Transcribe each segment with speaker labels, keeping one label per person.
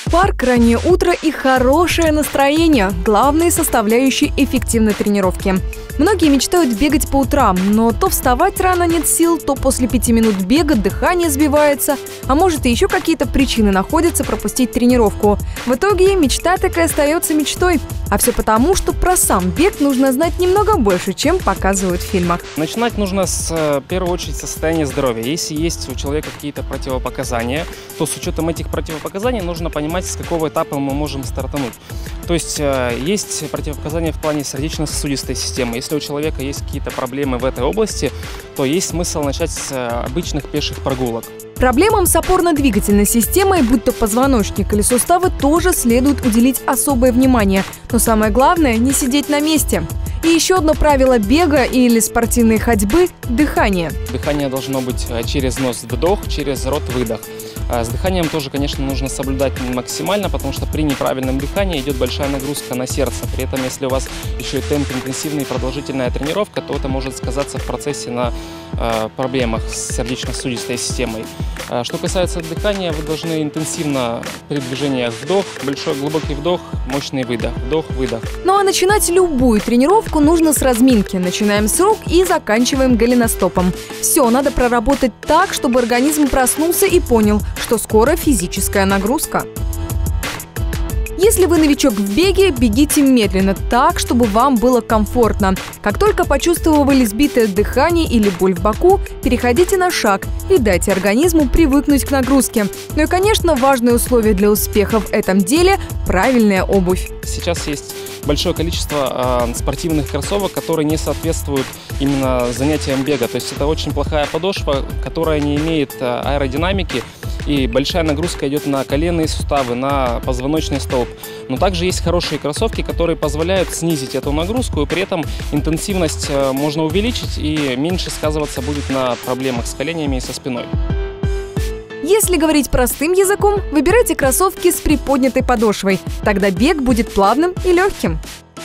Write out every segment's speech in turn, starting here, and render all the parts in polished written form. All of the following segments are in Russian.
Speaker 1: Парк, раннее утро и хорошее настроение – главные составляющие эффективной тренировки. Многие мечтают бегать по утрам, но то вставать рано нет сил, то после 5 минут бега дыхание сбивается, а может и еще какие-то причины находятся пропустить тренировку. В итоге мечта так и остается мечтой. А все потому, что про сам бег нужно знать немного больше, чем показывают в фильмах.
Speaker 2: Начинать нужно в первую очередь с состояния здоровья. Если есть у человека какие-то противопоказания, то с учетом этих противопоказаний нужно понимать, с какого этапа мы можем стартануть. То есть есть противопоказания в плане сердечно-сосудистой системы. Если у человека есть какие-то проблемы в этой области, то есть смысл начать с обычных пеших прогулок.
Speaker 1: Проблемам с опорно-двигательной системой, будь то позвоночник или суставы, тоже следует уделить особое внимание. Но самое главное – не сидеть на месте. И еще одно правило бега или спортивной ходьбы – дыхание.
Speaker 2: Дыхание должно быть через нос вдох, через рот выдох. С дыханием тоже, конечно, нужно соблюдать максимально, потому что при неправильном дыхании идет большая нагрузка на сердце. При этом, если у вас еще и темп интенсивный и продолжительная тренировка, то это может сказаться в процессе на проблемах с сердечно-сосудистой системой. Что касается дыхания, вы должны интенсивно при движениях вдох, большой глубокий вдох, мощный выдох, вдох-выдох.
Speaker 1: Ну а начинать любую тренировку нужно с разминки. Начинаем с рук и заканчиваем голеностопом. Все, надо проработать так, чтобы организм проснулся и понял, что скоро физическая нагрузка. Если вы новичок в беге, бегите медленно, так, чтобы вам было комфортно. Как только почувствовали сбитое дыхание или боль в боку, переходите на шаг и дайте организму привыкнуть к нагрузке. Ну и, конечно, важное условие для успеха в этом деле – правильная обувь.
Speaker 2: Сейчас есть большое количество спортивных кроссовок, которые не соответствуют именно занятиям бега. То есть это очень плохая подошва, которая не имеет аэродинамики. И большая нагрузка идет на коленные суставы, на позвоночный столб. Но также есть хорошие кроссовки, которые позволяют снизить эту нагрузку, и при этом интенсивность можно увеличить, и меньше сказываться будет на проблемах с коленями и со спиной.
Speaker 1: Если говорить простым языком, выбирайте кроссовки с приподнятой подошвой. Тогда бег будет плавным и легким.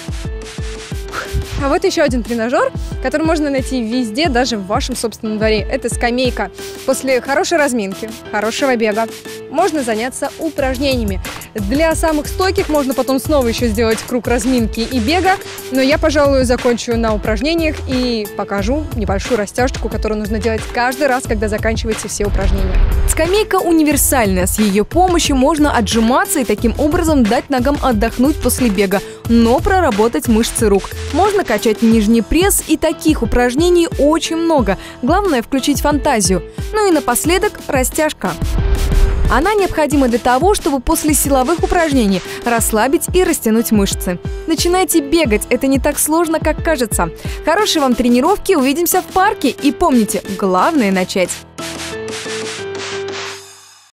Speaker 3: А вот еще один тренажер, который можно найти везде, даже в вашем собственном дворе. Это скамейка. После хорошей разминки, хорошего бега можно заняться упражнениями. Для самых стойких можно потом снова еще сделать круг разминки и бега, но я, пожалуй, закончу на упражнениях и покажу небольшую растяжку, которую нужно делать каждый раз, когда заканчиваете все упражнения.
Speaker 1: Скамейка универсальная, с ее помощью можно отжиматься и таким образом дать ногам отдохнуть после бега, но проработать мышцы рук. Можно качать нижний пресс, и таких упражнений очень много. Главное включить фантазию. Ну и напоследок растяжка. Она необходима для того, чтобы после силовых упражнений расслабить и растянуть мышцы. Начинайте бегать, это не так сложно, как кажется. Хорошей вам тренировки, увидимся в парке и помните, главное начать.